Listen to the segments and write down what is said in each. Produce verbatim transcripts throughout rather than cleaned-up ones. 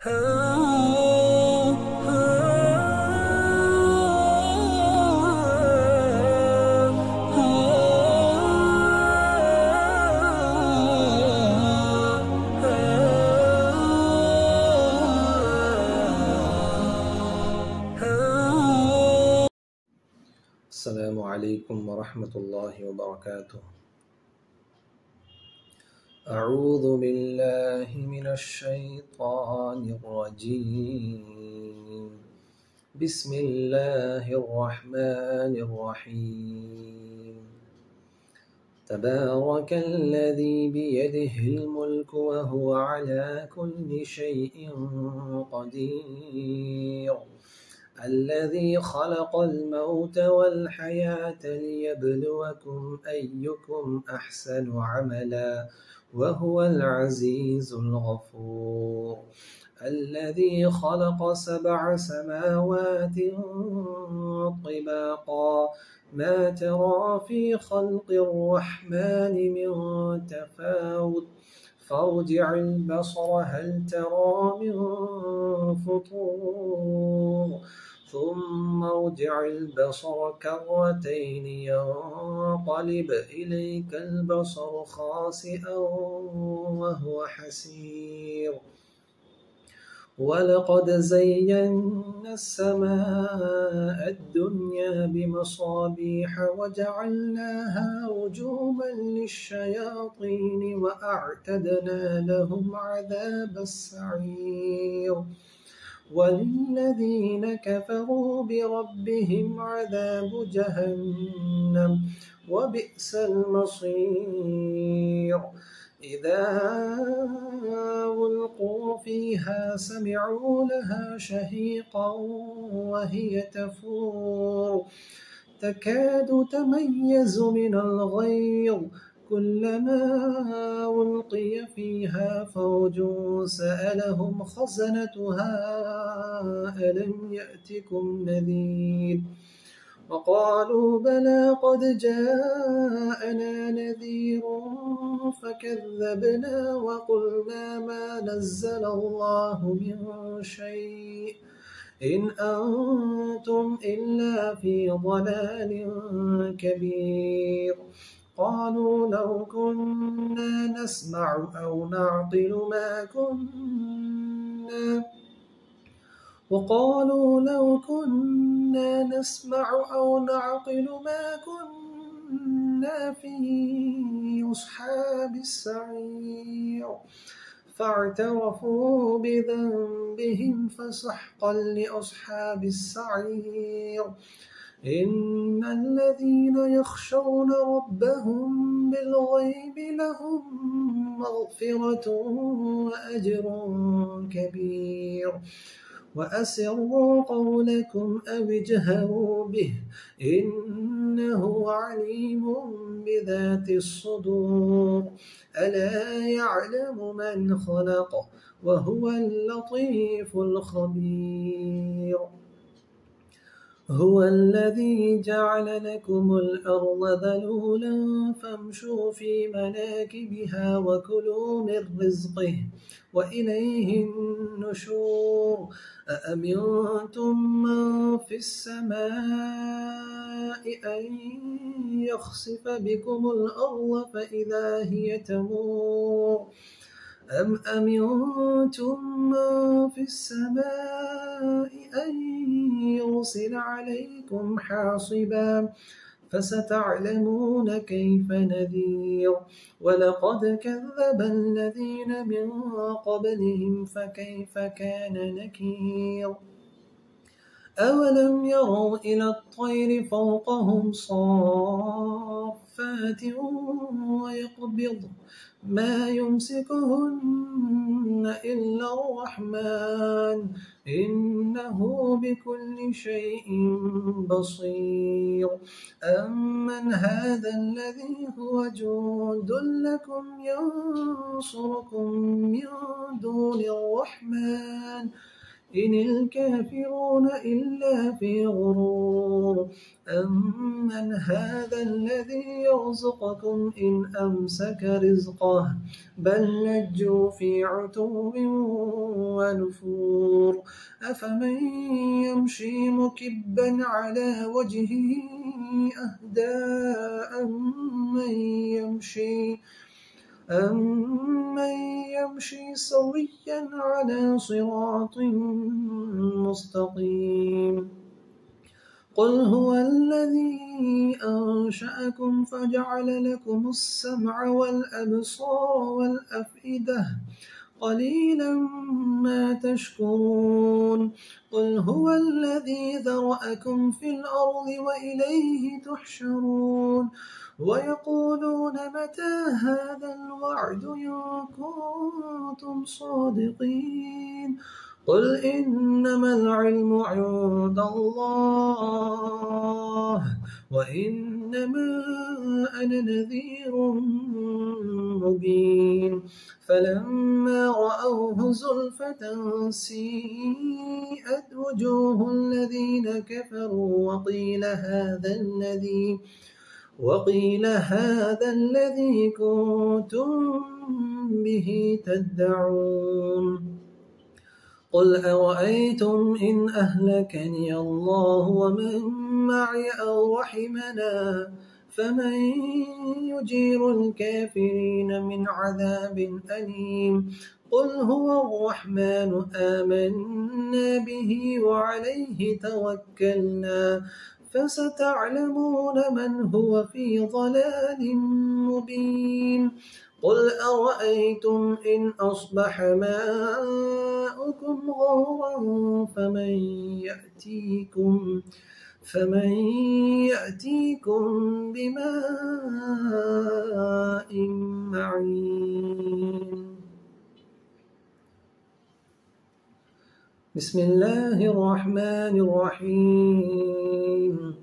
السلام عليكم ورحمة الله وبركاته. أعوذ بالله من الشيطان الرجيم. بسم الله الرحمن الرحيم. تبارك الذي بيده الملك وهو على كل شيء قدير، الذي خلق الموت والحياة ليبلوكم أيكم أحسن عملا وهو العزيز الغفور. الذي خلق سبع سماوات طباقا، ما ترى في خلق الرحمن من تفاوت، فارجع البصر هل ترى من فطور، ثم ارجع البصر كرتين ينقلب إليك البصر خاسئا وهو حسير. ولقد زينا السماء الدنيا بمصابيح وجعلناها رجوما للشياطين وأعتدنا لهم عذاب السعير. وللذين كفروا بربهم عذاب جهنم وبئس المصير. إذا ألقوا فيها سمعوا لها شهيقا وهي تفور، تكاد تميز من الغيظ، كلما ألقي فيها فوج سألهم خزنتها ألم يأتكم نذير، وقالوا بلى قد جاءنا نذير فكذبنا وقلنا ما نزل الله من شيء إن أنتم إلا في ضلال كبير. قالوا لو كنا نسمع أو نعقل ما كنا وقالوا لو كنا نسمع أو نعقل ما كنا في أصحاب السعير. فاعترفوا بذنبهم فسحقا لأصحاب السعير. إن الذين يخشون ربهم بالغيب لهم مغفرة وأجر كبير. وأسروا قولكم أو اجهروا به إنه عليم بذات الصدور. ألا يعلم من خلق وهو اللطيف الخبير. هو الذي جعل لكم الأرض ذلولا فامشوا في مناكبها وكلوا من رزقه وإليه النشور. أأمنتم من في السماء أن يخسف بكم الأرض فإذا هي تمور، أم أمنتم من في السماء أن يرسل عليكم حاصبا فستعلمون كيف نذير. ولقد كذب الذين من قبلهم فكيف كان نكير. أولم يروا إلى الطير فوقهم صافات ويقبض ما يمسكهن إلا الرحمن إنه بكل شيء بصير. أمن هذا الذي هو جند لكم ينصركم من دون الرحمن إن الكافرون إلا في غرور أمن هذا الذي يرزقكم إن أمسك رزقه بل لجوا في عتو ونفور أفمن يمشي مكبا على وجهه أهدى أمن يمشي أمن يمشي سويا على صراط مستقيم قل هو الذي أنشأكم فجعل لكم السمع والأبصار والأفئدة قليلا ما تشكرون قل هو الذي ذرأكم في الأرض وإليه تحشرون ويقولون متى هذا الوعد إن كنتم صادقين قل إنما العلم عند الله وإنما أنا نذير مبين فلما رأوه زلفة سيئت وجوه الذين كفروا وقيل هذا الذي وقيل هذا الذي كنتم به تدعون قل أرأيتم إن أهلكني الله ومن معي أو رحمنا فمن يجير الكافرين من عذاب أليم قل هو الرحمن آمنا به وعليه توكلنا فستعلمون من هو في ضلال مبين قل أرأيتم إن أصبح ماؤكم غورا فمن يأتيكم فمن يأتيكم بماء معين بسم الله الرحمن الرحيم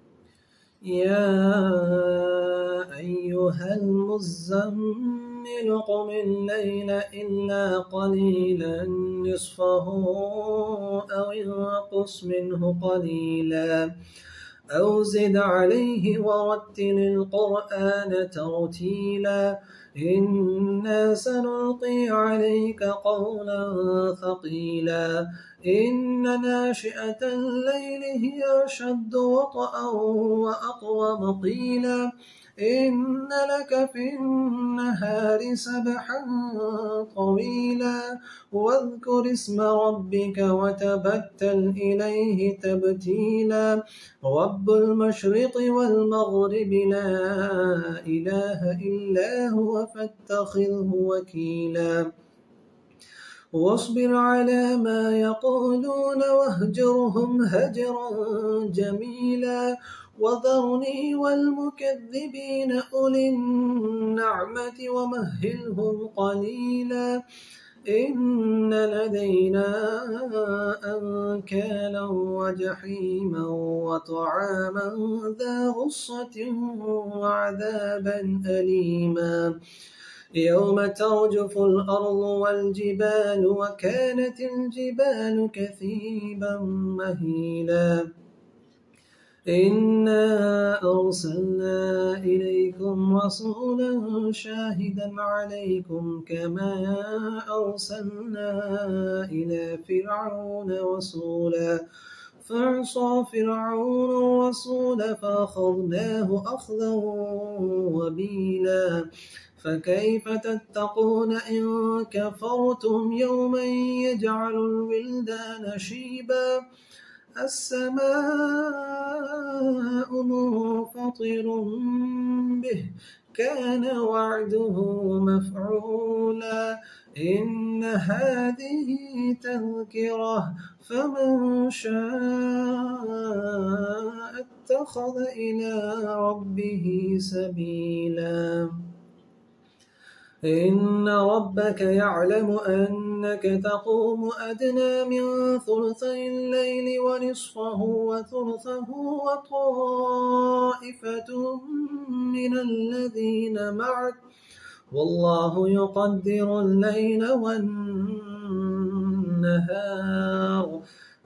يا أيها المزمل قم الليل إلا قليلا نصفه أو انقص منه قليلا أو زد عليه ورتل القرآن ترتيلا إنا سنلقي عليك قولا ثقيلا إن ناشئة الليل هي أشد وطئا وأقوم قيلا إن لك في النهار سبحا طويلا واذكر اسم ربك وتبتل إليه تبتيلا رب المشرق والمغرب لا إله إلا هو فاتخذه وكيلا واصبر على ما يقولون واهجرهم هجرا جميلا وذرني والمكذبين أولي النعمة ومهلهم قليلا إن لدينا أنكالا وجحيما وطعاما ذا غصة وعذابا أليما يوم ترجف الأرض والجبال وكانت الجبال كثيبا مهيلا إنا أرسلنا إليكم رسولا شاهدا عليكم كما أرسلنا إلى فرعون رسولا فعصى فرعون الرسول فأخذناه أخذا وبيلا فكيف تتقون إن كفرتم يوما يجعل الولدان شيبا السماء منفطر به كان وعده مفعولا إن هذه تذكرة فمن شاء اتخذ إلى ربه سبيلا إن ربك يعلم أنك تقوم أدنى من ثلثي الليل ونصفه وثلثه وطائفة من الذين معك والله يقدر الليل والنهار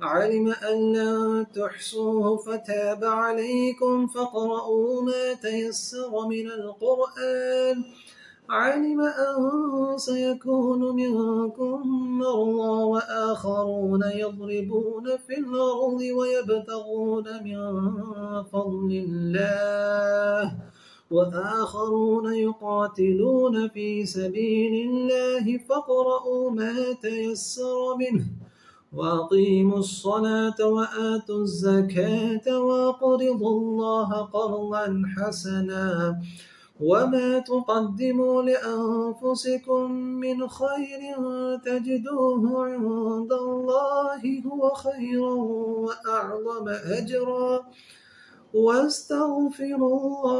علم أن لن تحصوه فتاب عليكم فاقرؤوا ما تيسر من القرآن علم أن سيكون منكم مرضى وآخرون يضربون في الأرض ويبتغون من فضل الله وآخرون يقاتلون في سبيل الله فاقرؤوا ما تيسر منه وأقيموا الصلاة وآتوا الزكاة وأقرضوا الله قرضا حسنا وما تقدموا لأنفسكم من خير تجدوه عند الله هو خيرا وأعظم أجرا واستغفروا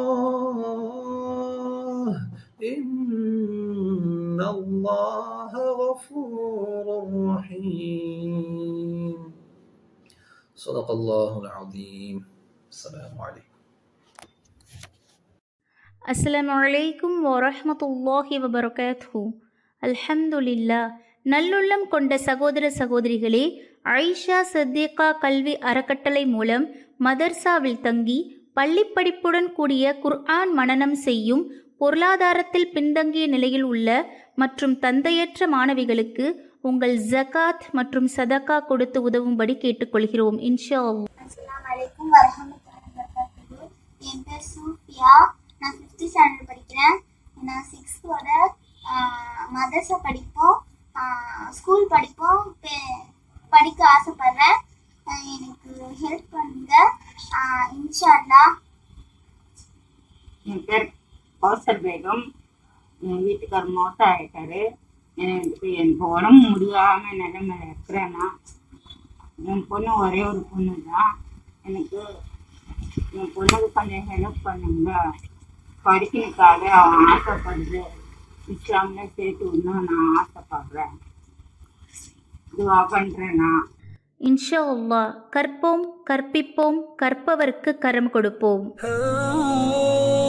الله إن الله غفور رحيم صدق الله العظيم السلام عليكم அஸ்ஸலாமு அலைக்கும் வரஹ்மத்துல்லாஹி வபரகாத்துஹு. அல்ஹம்துலில்லாஹ். நல்லுள்ளம் கொண்ட சகோதர சகோதரிகளே, ஆயிஷா சித்திகா கல்வி அறக்கட்டளை மூலம் மதர்சாவில் தங்கி பள்ளிப்படிப்புடன் கூடிய குர்ஆன் மனனம் செய்யும் பொருளாதாரத்தில் பின்தங்கிய நிலையில் உள்ள மற்றும் தந்தையற்ற மாணவிகளுக்கு உங்கள் ஜகாத் மற்றும் சதகா கொடுத்து உதவும்படி கேட்டுக்கொள்கிறோம். இன்ஷா அல்லாஹ். அஸ்ஸலாமு அலைக்கும் வரஹ்மத்துல்லாஹி வபரகாத்துஹு. என் பேர் சூஃபியா. நான் ஃபிஃப்த் ஸ்டாண்டர்ட் படிக்கிறேன். நான் சிக்ஸ்த்தோட மதரசா படிப்போம், ஸ்கூல் படிப்போம், படிக்க ஆசைப்படுறேன். எனக்கு ஹெல்ப் பண்ணுங்க இன்ஷா அல்லாஹ். என் பேர் கௌசர் பேகம். என் வீட்டுக்காரர் மோசம் ஆகிட்டாரு. எனக்கு எனக்கு உடம்பு முடியாமல் நிலைமையில இருக்கிறேன்னா என் பொண்ணு ஒரே ஒரு பொண்ணு தான். எனக்கு என் பொண்ணுக்கு கொஞ்சம் ஹெல்ப் பண்ணுங்க. படிக்கிறதுக்காக அவன் ஆசைப்படுது. இஸ்லாம்ல சேர்த்து விடணும் நான் ஆசைப்படுறேன். இதுவா பண்ணுறேன்னா இன்ஷா அல்லாஹ். கற்போம், கற்பிப்போம், கற்பவருக்கு கரம் கொடுப்போம்.